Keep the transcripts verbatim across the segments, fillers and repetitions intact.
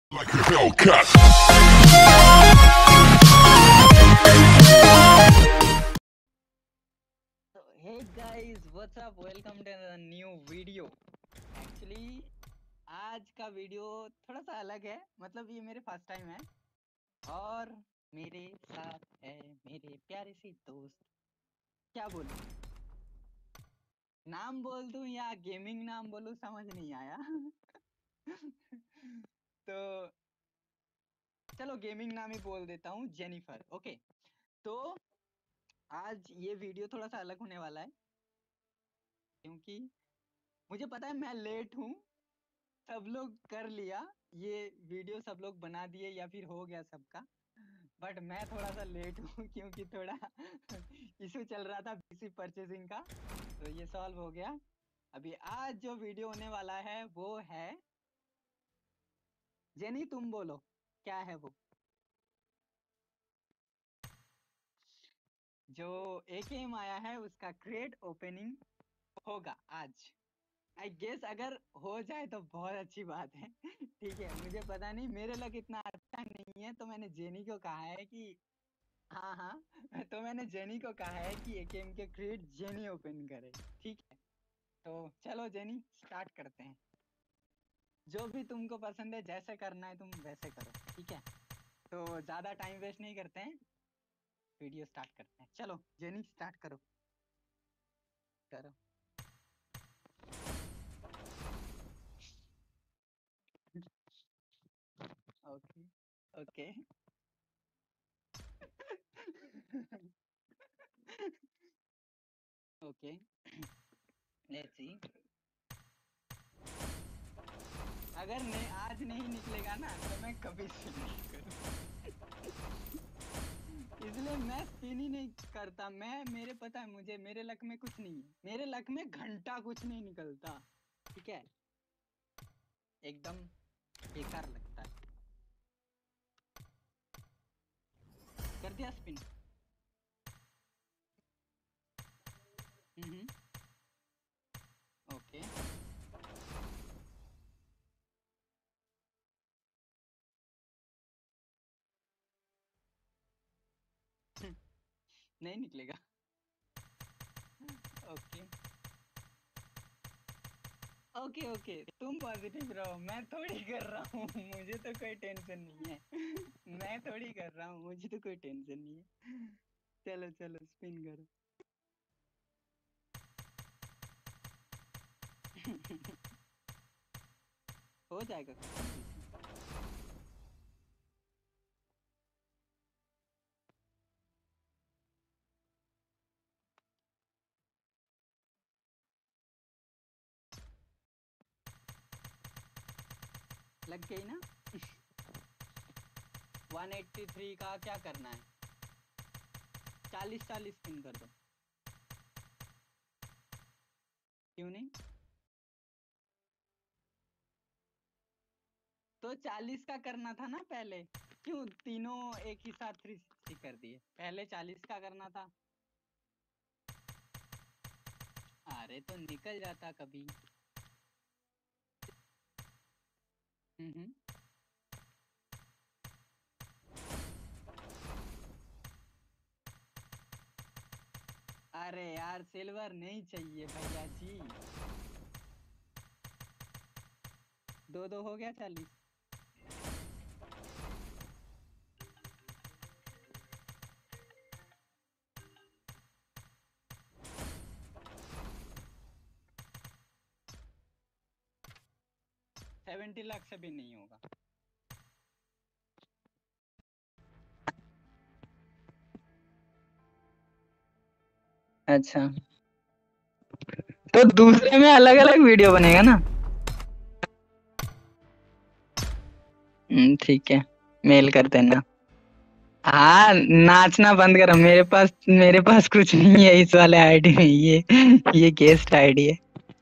Like a Hellcat. So hey guys, what's up? Welcome to a new video. Actually आज का video थोड़ा सा अलग है, मतलब ये मेरे फर्स्ट टाइम है और मेरे साथ है मेरे प्यारे से दोस्त। क्या बोलूं, नाम बोल दूं या गेमिंग नाम बोलूं समझ नहीं आया। तो चलो गेमिंग नाम ही बोल देता हूँ, जेनिफर। ओके, तो आज ये वीडियो थोड़ा सा अलग होने वाला है क्योंकि मुझे पता है मैं लेट हूँ। सब लोग कर लिया ये वीडियो, सब लोग बना दिए या फिर हो गया सबका, बट मैं थोड़ा सा लेट हूँ क्योंकि थोड़ा इशू चल रहा था पीसी परचेजिंग का, तो ये सॉल्व हो गया। अभी आज जो वीडियो होने वाला है वो है, जेनी तुम बोलो क्या है वो। जो एकेएम आया है उसका क्रेट ओपनिंग होगा आज। आई गेस अगर हो जाए तो बहुत अच्छी बात है। ठीक है, मुझे पता नहीं, मेरे लग इतना अच्छा नहीं है, तो मैंने जेनी को कहा है कि हाँ हाँ तो मैंने जेनी को कहा है कि एकेएम के क्रेट जेनी ओपन करे। ठीक है, तो चलो जेनी स्टार्ट करते हैं। जो भी तुमको पसंद है, जैसे करना है तुम वैसे करो। ठीक है, तो ज्यादा टाइम वेस्ट नहीं करते हैं, वीडियो स्टार्ट करते हैं। चलो जेनी स्टार्ट करो करो। Okay okay. Okay, let's see. अगर नहीं आज नहीं निकलेगा ना तो मैं कभी स्पिन नहीं करूँ। इसलिए मैं स्पिन ही नहीं करता। मैं मेरे पता है मुझे, मेरे लक में कुछ नहीं है, मेरे लक में घंटा कुछ नहीं निकलता। ठीक है, एकदम बेकार लगता है। कर दिया स्पिन। हम्म ओके। नहीं निकलेगा। ओके ओके ओके, तुम पॉजिटिव रहो, मैं थोड़ी कर रहा हूँ। मुझे तो कोई टेंशन नहीं है। मैं थोड़ी कर रहा हूँ, मुझे तो कोई टेंशन नहीं है। चलो चलो स्पिन करो। हो जाएगा। लग गई ना। वन एट्टी थ्री का क्या करना है, चालीस चालीस स्पिन कर दो। क्यों नहीं, तो चालीस का करना था ना पहले। क्यों तीनों एक ही साथ थ्री सिक्सटी कर दिए, पहले चालीस का करना था। अरे तो निकल जाता कभी। हम्म अरे यार सिल्वर नहीं चाहिए भैया जी। दो दो हो गया चालीस। सेवेंटी लाख से भी नहीं होगा। अच्छा, तो दूसरे में अलग अलग वीडियो बनेगा ना। ठीक है, मेल कर देना। हाँ नाचना बंद करो, मेरे पास मेरे पास कुछ नहीं है इस वाले आईडी में। ये ये गेस्ट आईडी है।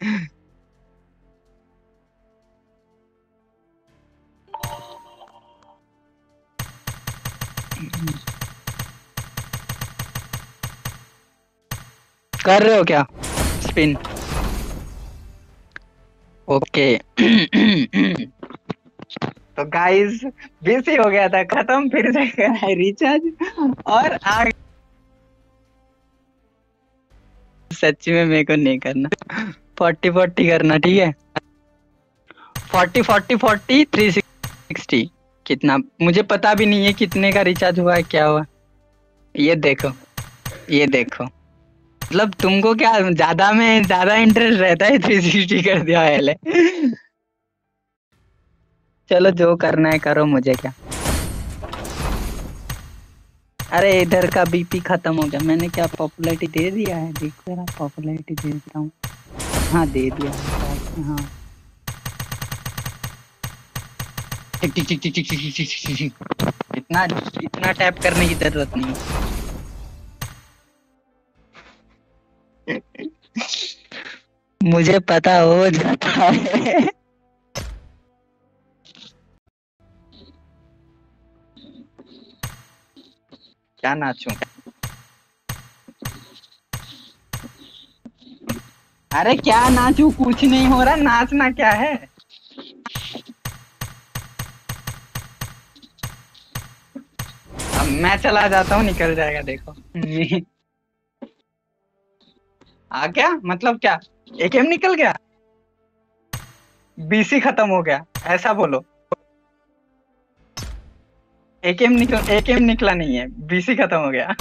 कर रहे हो क्या स्पिन? ओके। तो गाइस बिजी हो गया था, खत्म, फिर से कराए रिचार्ज और आ। सच्ची में मेरे को नहीं करना, फोर्टी फोर्टी करना, ठीक है। Forty forty forty three sixty. कितना मुझे पता भी नहीं है कितने का रिचार्ज हुआ है, क्या हुआ। ये देखो, ये देखो, मतलब तुमको क्या ज्यादा में ज्यादा इंटरेस्ट रहता है, थ्री सिक्सटी कर दिया पहले। चलो जो करना है करो, मुझे क्या। अरे इधर का बीपी खत्म हो गया, मैंने क्या पॉपुलैरिटी दे दिया है, देखो जरा पॉपुलैरिटी दे देता हूँ। हाँ दे दिया है, हाँ। टिक टिक टिक टिक टिक टिक टिक टिक टिक। इतना इतना टैप करने की जरूरत नहीं है। मुझे पता हो जाता है। क्या नाचूं? अरे क्या नाचूं, कुछ नहीं हो रहा, नाचना क्या है। अब मैं चला जाता हूँ, निकल जाएगा देखो। आ गया मतलब क्या, एकेएम निकल गया, बीसी खत्म हो गया, ऐसा बोलो। एकेएम निकल एकेएम निकला नहीं है, बीसी खत्म हो गया।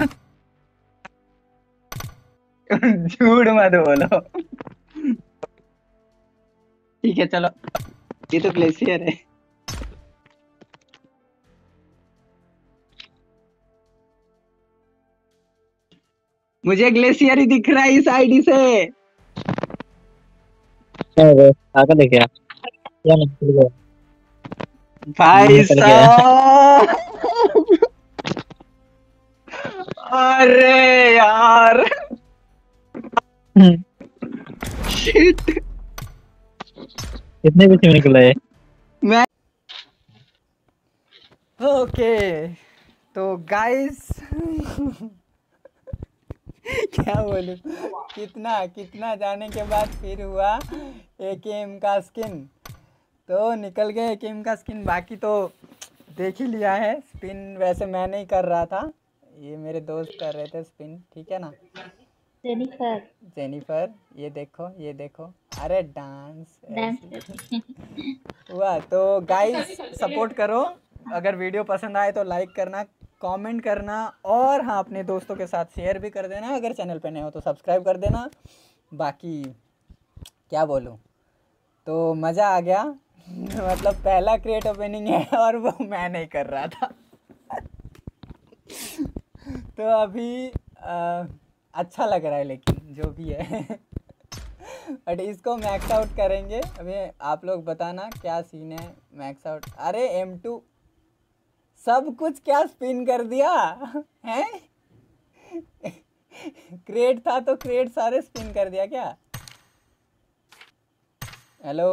झूठ मत बोलो। ठीक है चलो, ये तो ग्लेशियर है। मुझे ग्लेशियर ही दिख रहा है इस आईडी से। अरे आकर देखे क्या निकल गया, भाई निकल गया। साहब, अरे यार, शिट। कितने बीच में निकला है? मैं ओके, तो गाइस क्या बोलूं, कितना कितना जाने के बाद फिर हुआ एकेएम का स्किन, तो निकल गया एकेएम का स्किन। बाकी तो देख ही लिया है, स्पिन वैसे मैं नहीं कर रहा था, ये मेरे दोस्त कर रहे थे स्पिन, ठीक है ना। जेनिफर जेनिफर, ये देखो, ये देखो, अरे डांस डांस ऐसे हुआ। तो गाइस सपोर्ट करो, अगर वीडियो पसंद आए तो लाइक करना, कमेंट करना, और हाँ अपने दोस्तों के साथ शेयर भी कर देना। अगर चैनल पे नए हो तो सब्सक्राइब कर देना। बाकी क्या बोलूँ, तो मज़ा आ गया। मतलब पहला क्रिएट ओपनिंग है और वो मैं नहीं कर रहा था। तो अभी आ, अच्छा लग रहा है, लेकिन जो भी है। बट इसको मैक्स आउट करेंगे अभी, आप लोग बताना क्या सीन है। मैक्स आउट, अरे एम टू सब कुछ क्या स्पिन कर दिया है। क्रेट था तो क्रेट सारे स्पिन कर दिया क्या। हेलो,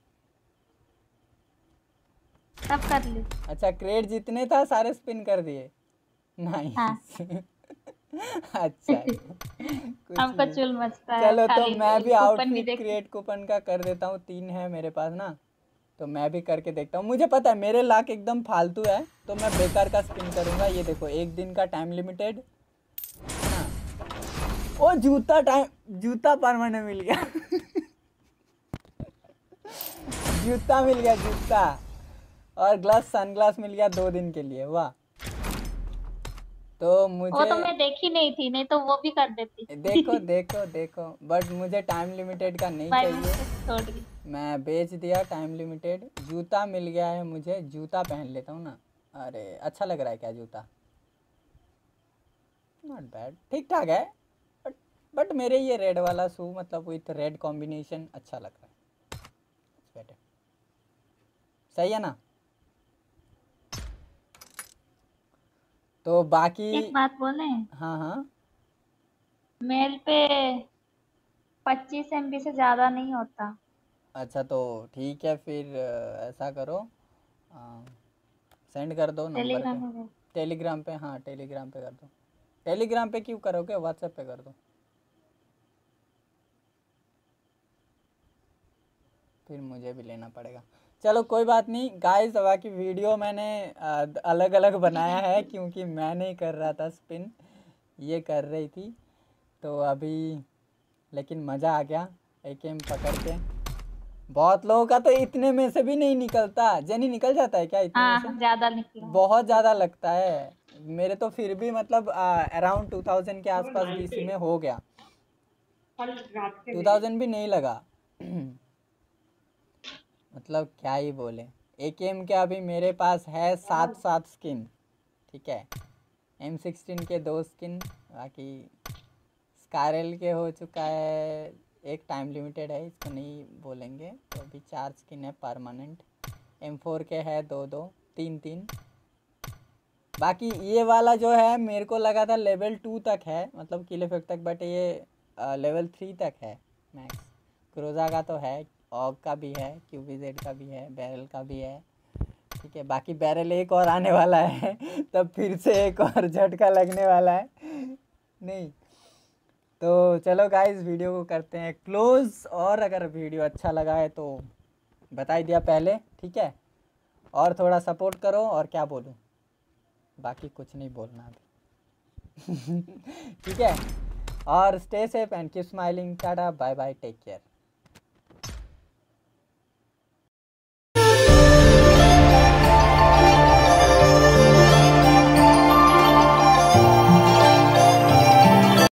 सब कर ली। अच्छा क्रेट जितने था सारे स्पिन कर दिए, नाइस। हाँ। अच्छा कुछ हमको नहीं। चुल मचता है, चलो तो खाली मैं भी कूपन भी आउटफिट देख। क्रिएट कूपन का कर देता हूँ, तीन है मेरे पास ना, तो मैं भी करके देखता हूँ। मुझे पता है मेरे लाख एकदम फालतू है, तो मैं बेकार का स्पिन करूँगा। ये देखो, एक दिन का टाइम लिमिटेड। हाँ, ओ जूता टाइम, जूता परमानेंट मिल गया। जूता मिल गया, जूता और ग्लास सनग्लास मिल गया दो दिन के लिए, वाह। तो मुझे वो तो मैं देखी नहीं थी, नहीं तो वो भी कर देती। देखो देखो देखो, बट मुझे टाइम लिमिटेड का नहीं बाय चाहिए, मिस्टेक छोड़ दी। मैं बेच दिया टाइम लिमिटेड। जूता मिल गया है मुझे, जूता पहन लेता हूँ ना। अरे अच्छा लग रहा है क्या जूता, नॉट बैड, ठीक ठाक है। बट बट मेरे ये रेड वाला शू, मतलब विथ रेड कॉम्बिनेशन अच्छा लग रहा है, बेटर, सही है ना। तो बाकी एक बात बोले, हाँ हाँ, मेल पे पच्चीस एमबी से ज्यादा नहीं होता। अच्छा तो ठीक है फिर, अ, ऐसा करो, सेंड कर दो नंबर पे, टेलीग्राम में टेलीग्राम पे, हाँ टेलीग्राम पे कर दो। टेलीग्राम पे क्यों करोगे, व्हाट्सएप पे कर दो, फिर मुझे भी लेना पड़ेगा। चलो कोई बात नहीं गाइस, बाकी वीडियो मैंने अलग अलग बनाया है क्योंकि मैं नहीं कर रहा था स्पिन, ये कर रही थी। तो अभी लेकिन मज़ा आ गया एक एम पकड़ के। बहुत लोगों का तो इतने में से भी नहीं निकलता। जेनी निकल जाता है क्या इतने में से? हाँ ज्यादा निकला। बहुत ज़्यादा लगता है मेरे तो, फिर भी मतलब अराउंड टू थाउजेंड के आसपास बीसी में हो गया, टू थाउजेंड भी नहीं लगा। मतलब क्या ही बोले। एक एम के अभी मेरे पास है सात सात स्किन, ठीक है। एम सिक्सटीन के दो स्किन, बाकी स्कारल के हो चुका है एक, टाइम लिमिटेड है इसको नहीं बोलेंगे। तो अभी चार स्किन है परमानेंट। एम फोर के है दो दो तीन तीन। बाकी ये वाला जो है मेरे को लगा था लेवल टू तक है, मतलब किल इफेक्ट तक, बट ये लेवल थ्री तक है मैक्स। क्रोजा का तो है, ऑग का भी है, क्यूबीजेड का भी है, बैरल का भी है, ठीक है। बाकी बैरल एक और आने वाला है तब फिर से एक और झटका लगने वाला है। नहीं तो चलो गाइस वीडियो को करते हैं क्लोज। और अगर वीडियो अच्छा लगा है तो बता ही दिया पहले, ठीक है। और थोड़ा सपोर्ट करो, और क्या बोलूँ, बाकी कुछ नहीं बोलना अभी। ठीक है। और stay safe and keep smiling. Tata bye bye, take care.